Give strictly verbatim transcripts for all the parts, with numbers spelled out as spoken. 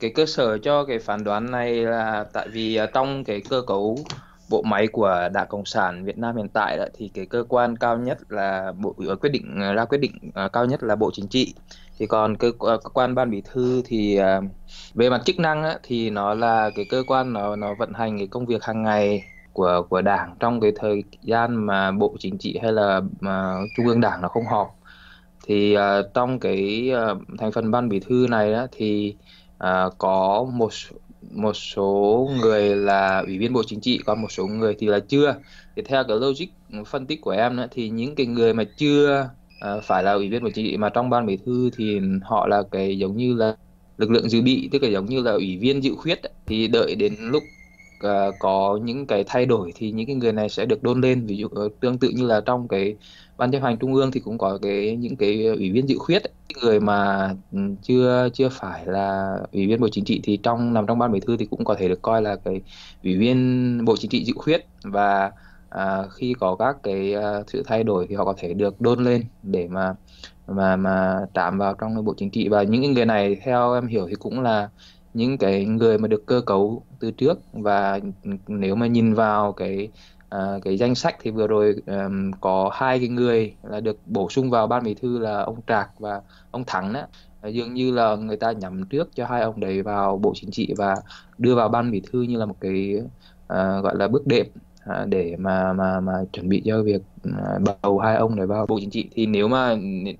cái cơ sở cho cái phán đoán này là tại vì à, trong cái cơ cấu bộ máy của Đảng Cộng sản Việt Nam hiện tại đó, thì cái cơ quan cao nhất là bộ ờ, quyết định ờ, ra quyết định ờ, cao nhất là Bộ Chính trị. Thì còn cơ, ờ, cơ quan Ban Bí thư thì à, về mặt chức năng á, thì nó là cái cơ quan nó nó vận hành cái công việc hàng ngày của của Đảng trong cái thời gian mà Bộ Chính trị hay là mà Trung ương Đảng nó không họp. Thì à, trong cái à, thành phần ban bí thư này á, thì à, có một số- một số người là ủy viên Bộ Chính trị, còn một số người thì là chưa. Thì theo cái logic phân tích của em nữa, thì những cái người mà chưa à, phải là ủy viên Bộ Chính trị mà trong ban bí thư thì họ là cái giống như là lực lượng dự bị, tức là giống như là ủy viên dự khuyết ấy. Thì đợi đến lúc à, có những cái thay đổi thì những cái người này sẽ được đôn lên. Ví dụ ờ, tương tự như là trong cái ban chấp hành trung ương thì cũng có cái những cái ủy viên dự khuyết ấy. Cái người mà ừ, chưa chưa phải là ủy viên Bộ Chính trị thì trong nằm trong ban bí thư thì cũng có thể được coi là cái ủy viên Bộ Chính trị dự khuyết. Và à, khi có các cái à, sự thay đổi thì họ có thể được đôn lên để mà mà mà chạm vào trong cái Bộ Chính trị. Và những cái người này theo em hiểu thì cũng là những cái người mà được cơ cấu từ trước. Và nếu mà nhìn vào cái à, cái danh sách thì vừa rồi ừm, có hai cái người là được bổ sung vào ban bí thư là ông Trạc và ông Thắng đó. Và dường như là người ta nhắm trước cho hai ông đấy vào Bộ Chính trị và đưa vào ban bí thư như là một cái à, gọi là bước đệm à, để mà mà mà chuẩn bị cho việc à, bầu hai ông để vào Bộ Chính trị. Thì nếu mà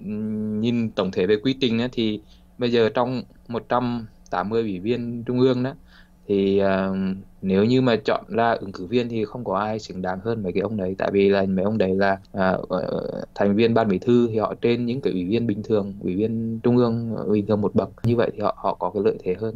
nhìn tổng thể về quy trình á, thì bây giờ trong một trăm tám mươi ủy viên trung ương đó thì à, nếu như mà chọn ra ứng cử viên thì không có ai xứng đáng hơn mấy cái ông đấy. Tại vì là mấy ông đấy là à, ờ, thành viên ban bí thư thì họ trên những cái ủy viên bình thường, ủy viên trung ương bình thường một bậc, như vậy thì họ họ có cái lợi thế hơn.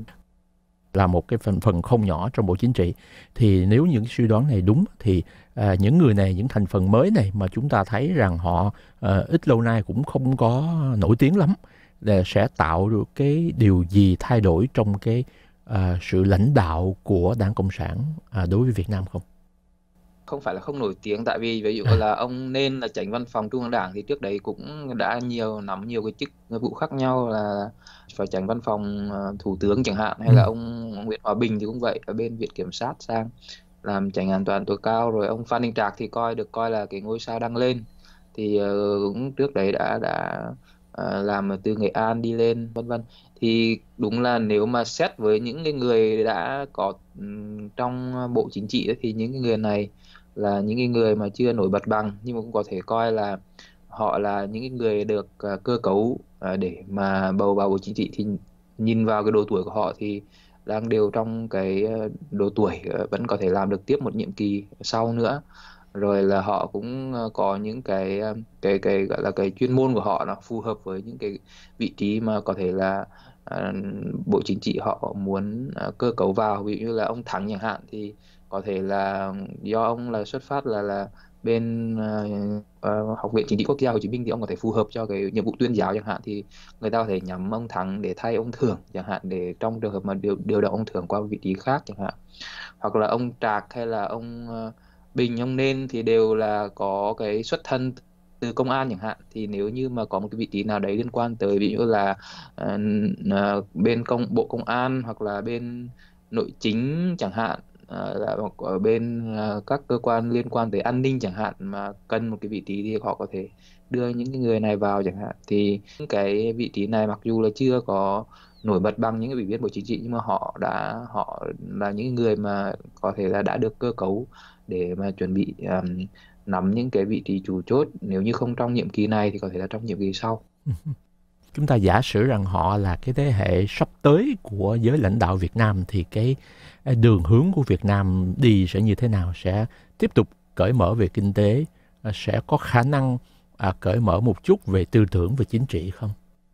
Là một cái phần phần không nhỏ trong Bộ Chính trị. Thì nếu những suy đoán này đúng thì à, những người này, những thành phần mới này mà chúng ta thấy rằng họ à, ít lâu nay cũng không có nổi tiếng lắm, là sẽ tạo được cái điều gì thay đổi trong cái à, sự lãnh đạo của Đảng Cộng sản à, đối với Việt Nam không? Không phải là không nổi tiếng, tại vì ví dụ À, là ông Nên là chánh văn phòng Trung ương Đảng thì trước đấy cũng đã nhiều nắm nhiều cái chức vụ khác nhau, là phải chánh văn phòng ờ, thủ tướng chẳng hạn, hay ừ, là ông Nguyễn Hòa Bình thì cũng vậy, ở bên Viện Kiểm sát sang làm chánh án tòa án tối cao. Rồi ông Phan Đình Trạc thì coi được coi là cái ngôi sao đang lên, thì ờ, cũng trước đấy đã đã ờ, làm từ Nghệ An đi lên vân vân. Thì đúng là nếu mà xét với những cái người đã có ừm, trong Bộ Chính trị ấy, thì những cái người này là những cái người mà chưa nổi bật bằng, nhưng mà cũng có thể coi là họ là những cái người được ờ, cơ cấu ờ, để mà bầu vào Bộ Chính trị. Thì nhìn vào cái độ tuổi của họ thì đang đều trong cái ờ, độ tuổi ờ, vẫn có thể làm được tiếp một nhiệm kỳ sau nữa. Rồi là họ cũng ờ, có những cái ờ, cái cái gọi là cái chuyên môn của họ nó phù hợp với những cái vị trí mà có thể là ờ, Bộ Chính trị họ muốn ờ, cơ cấu vào. Ví dụ như là ông Thắng chẳng hạn thì có thể là do ông là xuất phát là là bên ờ, ờ, Học viện Chính trị Quốc gia Hồ Chí Minh, thì ông có thể phù hợp cho cái nhiệm vụ tuyên giáo chẳng hạn. Thì người ta có thể nhắm ông Thắng để thay ông Thưởng chẳng hạn, để trong trường hợp mà điều điều động ông Thưởng qua vị trí khác chẳng hạn. Hoặc là ông Trạc hay là ông ờ, Bình, ông Nên thì đều là có cái xuất thân từ công an chẳng hạn. Thì nếu như mà có một cái vị trí nào đấy liên quan tới ví dụ là ờ, ờ, bên công bộ công an hoặc là bên nội chính chẳng hạn, ờ, là hoặc ở bên ờ, các cơ quan liên quan tới an ninh chẳng hạn, mà cần một cái vị trí thì họ có thể đưa những cái người này vào chẳng hạn. Thì những cái vị trí này mặc dù là chưa có nổi bật bằng những cái ủy viên Bộ Chính trị, nhưng mà họ đã họ là những người mà có thể là đã được cơ cấu để mà chuẩn bị um, nắm những cái vị trí chủ chốt, nếu như không trong nhiệm kỳ này thì có thể là trong nhiệm kỳ sau. chúng ta giả sử rằng họ là cái thế hệ sắp tới của giới lãnh đạo Việt Nam thì cái cái đường hướng của Việt Nam đi sẽ như thế nào? Sẽ tiếp tục cởi mở về kinh tế, à, sẽ có khả năng à, cởi mở một chút về tư tưởng và chính trị không?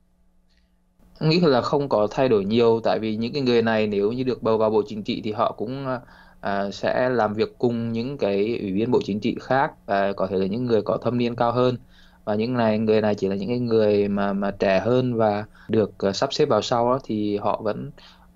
Em nghĩ là không có thay đổi nhiều, tại vì những cái người này nếu như được bầu vào Bộ Chính trị thì họ cũng à, sẽ làm việc cùng những cái ủy viên Bộ Chính trị khác, và có thể là những người có thâm niên cao hơn. Và những này người này chỉ là những cái người mà mà trẻ hơn và được à, sắp xếp vào sau đó, thì họ vẫn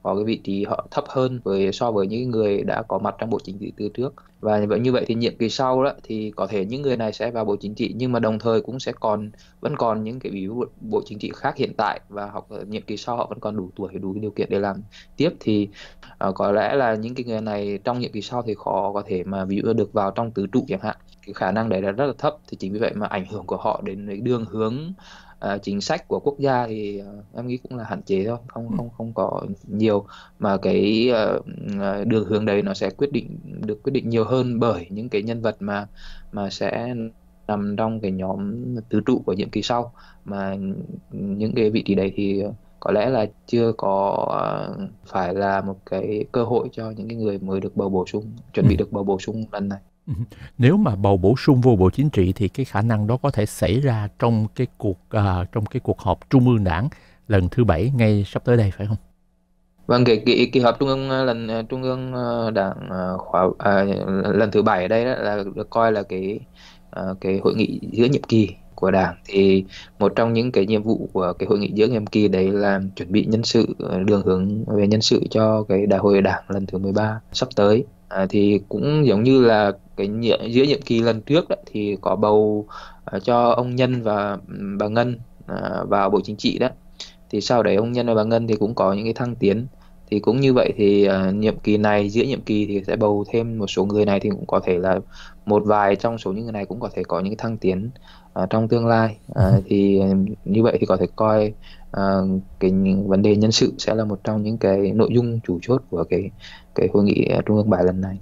có cái vị trí họ thấp hơn với so với những người đã có mặt trong Bộ Chính trị từ trước. Và như vậy thì nhiệm kỳ sau đó thì có thể những người này sẽ vào Bộ Chính trị, nhưng mà đồng thời cũng sẽ còn vẫn còn những cái ủy viên Bộ Chính trị khác hiện tại và học ở nhiệm kỳ sau họ vẫn còn đủ tuổi, đủ điều kiện để làm tiếp, thì uh, có lẽ là những cái người này trong nhiệm kỳ sau thì khó có thể mà ví dụ được vào trong tứ trụ chẳng hạn. Cái khả năng đấy là rất là thấp, thì chính vì vậy mà ảnh hưởng của họ đến cái đường hướng uh, chính sách của quốc gia thì uh, em nghĩ cũng là hạn chế thôi, không không không có nhiều, mà cái uh, đường hướng đấy nó sẽ quyết định được quyết định nhiều hơn bởi những cái nhân vật mà mà sẽ nằm trong cái nhóm tứ trụ của nhiệm kỳ sau, mà những cái vị trí đấy thì có lẽ là chưa có uh, phải là một cái cơ hội cho những cái người mới được bầu bổ sung, chuẩn bị được bầu bổ sung lần này. Nếu mà bầu bổ sung vô Bộ Chính trị thì cái khả năng đó có thể xảy ra trong cái cuộc uh, trong cái cuộc họp Trung ương Đảng lần thứ bảy ngay sắp tới đây phải không? Vâng, cái kỳ, kỳ họp trung ương lần trung ương đảng khóa à, lần thứ bảy ở đây đó là được coi là cái cái hội nghị giữa nhiệm kỳ của đảng, thì một trong những cái nhiệm vụ của cái hội nghị giữa nhiệm kỳ đấy là chuẩn bị nhân sự, đường hướng về nhân sự cho cái đại hội đảng lần thứ mười ba sắp tới. À, thì cũng giống như là cái nhiệm, giữa nhiệm kỳ lần trước đó, thì có bầu uh, cho ông Nhân và bà Ngân uh, vào Bộ Chính trị đó, thì sau đấy ông Nhân và bà Ngân thì cũng có những cái thăng tiến. Thì cũng như vậy thì uh, nhiệm kỳ này, giữa nhiệm kỳ thì sẽ bầu thêm một số người này, thì cũng có thể là một vài trong số những người này cũng có thể có những cái thăng tiến uh, trong tương lai. Uh, thì uh, như vậy thì có thể coi uh, cái vấn đề nhân sự sẽ là một trong những cái nội dung chủ chốt của cái cái hội nghị Trung ương bảy lần này.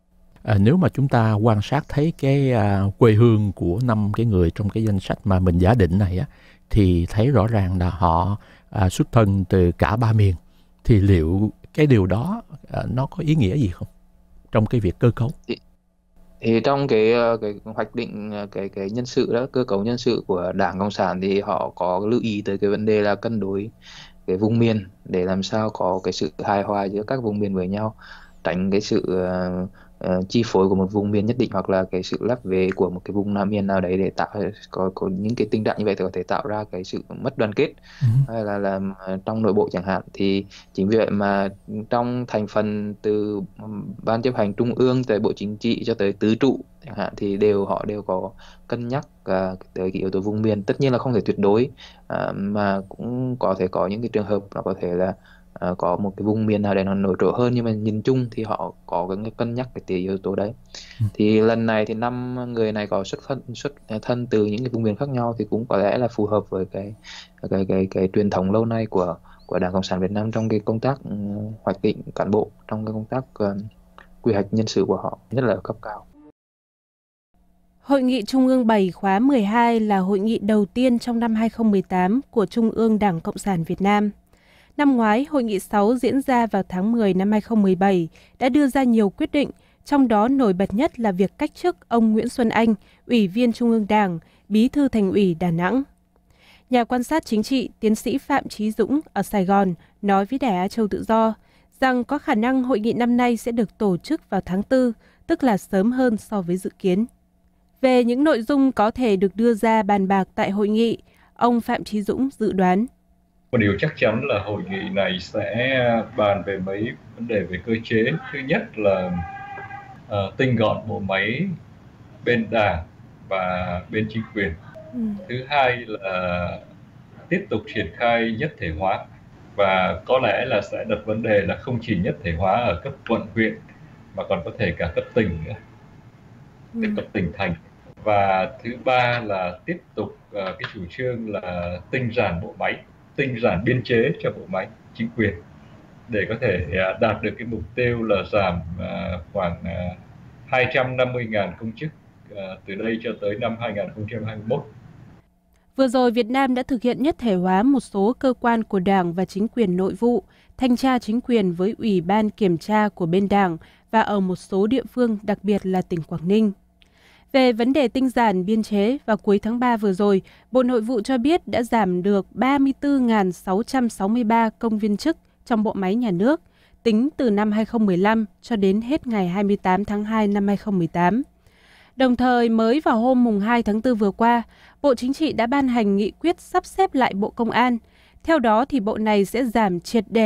À, nếu mà chúng ta quan sát thấy cái à, quê hương của năm cái người trong cái danh sách mà mình giả định này á, thì thấy rõ ràng là họ à, xuất thân từ cả ba miền. Thì liệu cái điều đó à, nó có ý nghĩa gì không trong cái việc cơ cấu? Thì, thì trong cái cái hoạch định cái cái nhân sự đó, cơ cấu nhân sự của Đảng Cộng sản thì họ có lưu ý tới cái vấn đề là cân đối cái vùng miền để làm sao có cái sự hài hòa giữa các vùng miền với nhau, tránh cái sự uh, uh, chi phối của một vùng miền nhất định, hoặc là cái sự lép vế của một cái vùng nam miền nào đấy để tạo có, có những cái tình trạng như vậy thì có thể tạo ra cái sự mất đoàn kết ừ. hay là làm trong nội bộ chẳng hạn. Thì chính vì vậy mà trong thành phần từ ban chấp hành trung ương tới Bộ Chính trị cho tới tứ trụ chẳng hạn thì đều họ đều có cân nhắc uh, tới cái yếu tố vùng miền. Tất nhiên là không thể tuyệt đối, uh, mà cũng có thể có những cái trường hợp nó có thể là uh, có một cái vùng miền nào đấy nó nổi trội hơn, nhưng mà nhìn chung thì họ có cái cân nhắc cái yếu tố đấy. ừ. Thì lần này thì năm người này có xuất thân xuất thân từ những cái vùng miền khác nhau, thì cũng có lẽ là phù hợp với cái cái cái cái, cái truyền thống lâu nay của của Đảng Cộng sản Việt Nam trong cái công tác uh, hoạch định cán bộ, trong cái công tác uh, quy hoạch nhân sự của họ, nhất là ở cấp cao. Hội nghị Trung ương bảy khóa mười hai là hội nghị đầu tiên trong năm hai không một tám của Trung ương Đảng Cộng sản Việt Nam. Năm ngoái, hội nghị sáu diễn ra vào tháng mười năm hai không một bảy đã đưa ra nhiều quyết định, trong đó nổi bật nhất là việc cách chức ông Nguyễn Xuân Anh, Ủy viên Trung ương Đảng, Bí thư Thành ủy Đà Nẵng. Nhà quan sát chính trị tiến sĩ Phạm Chí Dũng ở Sài Gòn nói với Đài Á Châu Tự Do rằng có khả năng hội nghị năm nay sẽ được tổ chức vào tháng tư, tức là sớm hơn so với dự kiến. Về những nội dung có thể được đưa ra bàn bạc tại hội nghị, ông Phạm Chí Dũng dự đoán. Một điều chắc chắn là hội nghị này sẽ bàn về mấy vấn đề về cơ chế. Thứ nhất là uh, tinh gọn bộ máy bên Đảng và bên chính quyền. Ừ. Thứ hai là tiếp tục triển khai nhất thể hóa, và có lẽ là sẽ đặt vấn đề là không chỉ nhất thể hóa ở cấp quận huyện mà còn có thể cả cấp tỉnh nữa, ừ. cấp tỉnh thành. Và thứ ba là tiếp tục uh, cái chủ trương là tinh giản bộ máy, tinh giản biên chế cho bộ máy chính quyền để có thể uh, đạt được cái mục tiêu là giảm uh, khoảng uh, hai trăm năm mươi nghìn công chức uh, từ đây cho tới năm hai không hai mốt. Vừa rồi, Việt Nam đã thực hiện nhất thể hóa một số cơ quan của Đảng và chính quyền nội vụ, thanh tra chính quyền với Ủy ban kiểm tra của bên Đảng và ở một số địa phương, đặc biệt là tỉnh Quảng Ninh. Về vấn đề tinh giản biên chế, vào cuối tháng ba vừa rồi, Bộ Nội vụ cho biết đã giảm được ba mươi tư nghìn sáu trăm sáu mươi ba công viên chức trong bộ máy nhà nước, tính từ năm hai không một lăm cho đến hết ngày hai mươi tám tháng hai năm hai không một tám. Đồng thời, mới vào hôm mùng hai tháng tư vừa qua, Bộ Chính trị đã ban hành nghị quyết sắp xếp lại Bộ Công an. Theo đó, thì bộ này sẽ giảm triệt để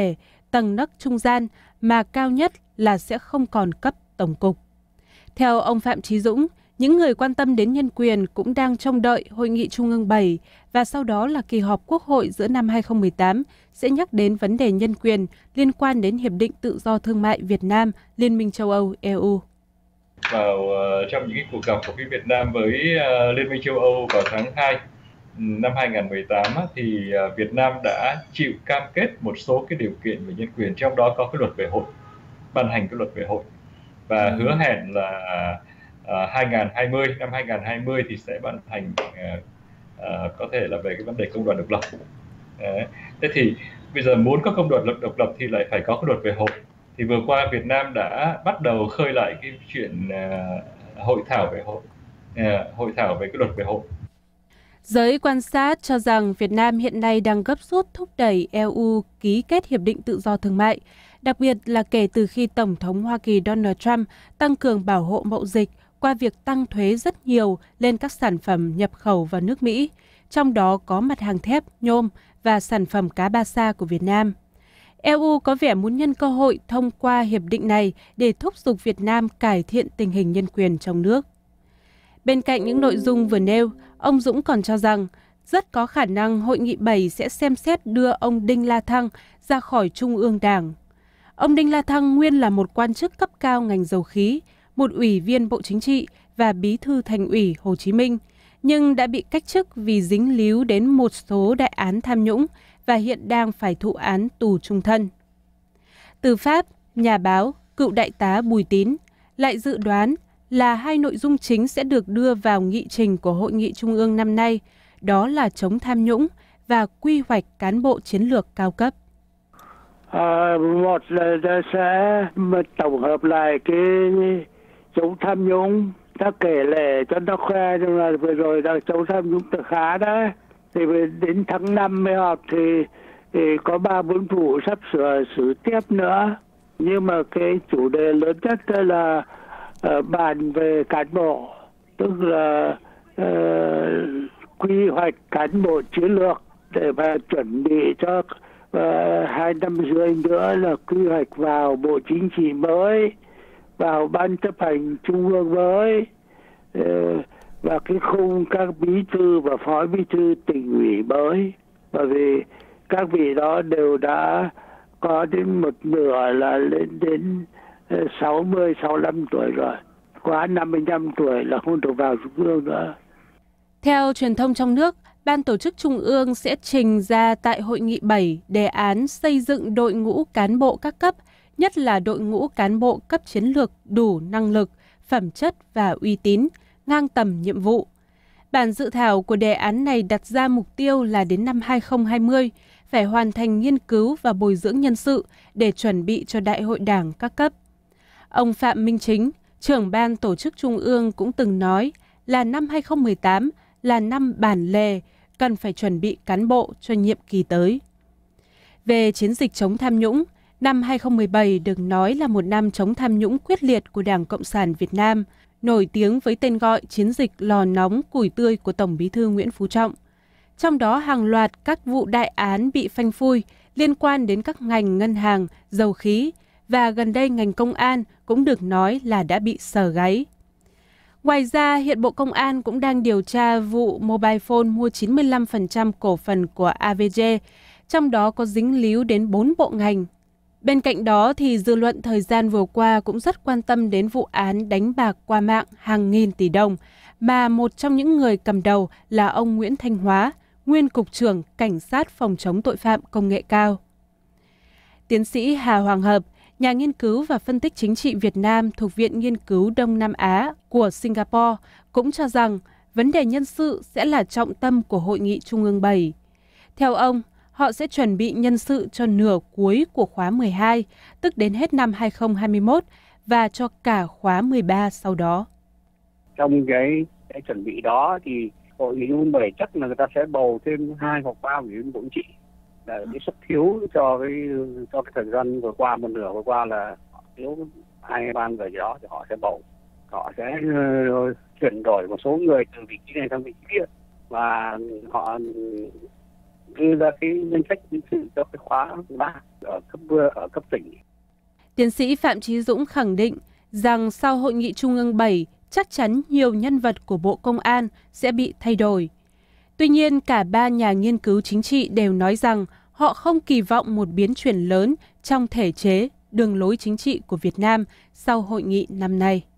tầng nấc trung gian, mà cao nhất là sẽ không còn cấp tổng cục. Theo ông Phạm Chí Dũng, những người quan tâm đến nhân quyền cũng đang trông đợi Hội nghị Trung ương bảy và sau đó là kỳ họp Quốc hội giữa năm hai không một tám sẽ nhắc đến vấn đề nhân quyền liên quan đến Hiệp định Tự do Thương mại Việt Nam, Liên minh châu Âu E U. Vào uh, trong những cái cuộc gặp của phía Việt Nam với uh, Liên minh châu Âu vào tháng hai năm hai không một tám thì uh, Việt Nam đã chịu cam kết một số cái điều kiện về nhân quyền, trong đó có cái luật về hội, ban hành cái luật về hội và hứa hẹn là uh, hai không hai không năm hai không hai không thì sẽ ban hành uh, uh, có thể là về cái vấn đề công đoàn độc lập. Đấy. Thế thì bây giờ muốn có công đoàn độc lập thì lại phải có cái luật về hội. Thì vừa qua Việt Nam đã bắt đầu khơi lại cái chuyện uh, hội thảo về hội, uh, hội thảo về cái luật về hội. Giới quan sát cho rằng Việt Nam hiện nay đang gấp rút thúc đẩy E U ký kết Hiệp định Tự do Thương mại, đặc biệt là kể từ khi Tổng thống Hoa Kỳ Donald Trump tăng cường bảo hộ mậu dịch qua việc tăng thuế rất nhiều lên các sản phẩm nhập khẩu vào nước Mỹ, trong đó có mặt hàng thép, nhôm và sản phẩm cá ba sa của Việt Nam. E U có vẻ muốn nhân cơ hội thông qua hiệp định này để thúc giục Việt Nam cải thiện tình hình nhân quyền trong nước. Bên cạnh những nội dung vừa nêu, ông Dũng còn cho rằng rất có khả năng Hội nghị bảy sẽ xem xét đưa ông Đinh La Thăng ra khỏi Trung ương Đảng. Ông Đinh La Thăng nguyên là một quan chức cấp cao ngành dầu khí, một ủy viên Bộ Chính trị và bí thư Thành ủy Hồ Chí Minh, nhưng đã bị cách chức vì dính líu đến một số đại án tham nhũng và hiện đang phải thụ án tù chung thân. Từ Pháp, nhà báo, cựu đại tá Bùi Tín lại dự đoán là hai nội dung chính sẽ được đưa vào nghị trình của Hội nghị Trung ương năm nay, đó là chống tham nhũng và quy hoạch cán bộ chiến lược cao cấp. À, một là sẽ tổng hợp lại cái chống tham nhũng, ta kể lể cho nó khoe rằng là vừa rồi là chống tham nhũng tự khá đấy. Thì đến tháng năm mới họp thì, thì có ba bốn vụ sắp sửa xử tiếp nữa. Nhưng mà cái chủ đề lớn nhất là uh, bàn về cán bộ, tức là uh, quy hoạch cán bộ chiến lược để mà chuẩn bị cho uh, hai năm rưỡi nữa là quy hoạch vào Bộ Chính trị mới, vào Ban chấp hành Trung ương mới, uh, và cái khung các bí thư và phó bí thư tỉnh ủy mới. Bởi vì các vị đó đều đã có đến một nửa là lên đến sáu mươi, sáu mươi lăm tuổi rồi. Quá năm mươi lăm tuổi là không được vào Trung ương nữa. Theo truyền thông trong nước, Ban tổ chức Trung ương sẽ trình ra tại Hội nghị bảy đề án xây dựng đội ngũ cán bộ các cấp, nhất là đội ngũ cán bộ cấp chiến lược đủ năng lực, phẩm chất và uy tín, ngang tầm nhiệm vụ. Bản dự thảo của đề án này đặt ra mục tiêu là đến năm hai không hai không phải hoàn thành nghiên cứu và bồi dưỡng nhân sự để chuẩn bị cho Đại hội Đảng các cấp. Ông Phạm Minh Chính, trưởng Ban tổ chức Trung ương cũng từng nói là năm hai không một tám là năm bản lề, cần phải chuẩn bị cán bộ cho nhiệm kỳ tới. Về chiến dịch chống tham nhũng, năm hai không một bảy được nói là một năm chống tham nhũng quyết liệt của Đảng Cộng sản Việt Nam, nổi tiếng với tên gọi chiến dịch lò nóng củi tươi của Tổng Bí thư Nguyễn Phú Trọng. Trong đó hàng loạt các vụ đại án bị phanh phui liên quan đến các ngành ngân hàng, dầu khí và gần đây ngành công an cũng được nói là đã bị sờ gáy. Ngoài ra, hiện Bộ Công an cũng đang điều tra vụ Mobile Phone mua chín mươi lăm phần trăm cổ phần của a vê giê, trong đó có dính líu đến bốn bộ ngành. Bên cạnh đó thì dư luận thời gian vừa qua cũng rất quan tâm đến vụ án đánh bạc qua mạng hàng nghìn tỷ đồng mà một trong những người cầm đầu là ông Nguyễn Thanh Hóa, nguyên Cục trưởng Cảnh sát phòng chống tội phạm công nghệ cao. Tiến sĩ Hà Hoàng Hợp, nhà nghiên cứu và phân tích chính trị Việt Nam thuộc Viện Nghiên cứu Đông Nam Á của Singapore, cũng cho rằng vấn đề nhân sự sẽ là trọng tâm của Hội nghị Trung ương bảy. Theo ông, họ sẽ chuẩn bị nhân sự cho nửa cuối của khóa mười hai, tức đến hết năm hai không hai mốt, và cho cả khóa mười ba sau đó. Trong cái, cái chuẩn bị đó thì Hội nghị Trung ương bảy chắc là người ta sẽ bầu thêm hai hoặc ba ủy viên Bộ Chính trị. Là cái suất thiếu cho cái cho cái thời gian vừa qua, một nửa vừa qua là thiếu hai ba người gì đó thì họ sẽ bầu. Họ sẽ uh, chuyển đổi một số người từ vị trí này sang vị trí kia, và họ đưa ra cái danh sách nhân sự cho cái khóa ba ở cấp ở cấp tỉnh. Tiến sĩ Phạm Chí Dũng khẳng định rằng sau Hội nghị Trung ương bảy, chắc chắn nhiều nhân vật của Bộ Công an sẽ bị thay đổi. Tuy nhiên, cả ba nhà nghiên cứu chính trị đều nói rằng họ không kỳ vọng một biến chuyển lớn trong thể chế, đường lối chính trị của Việt Nam sau hội nghị năm nay.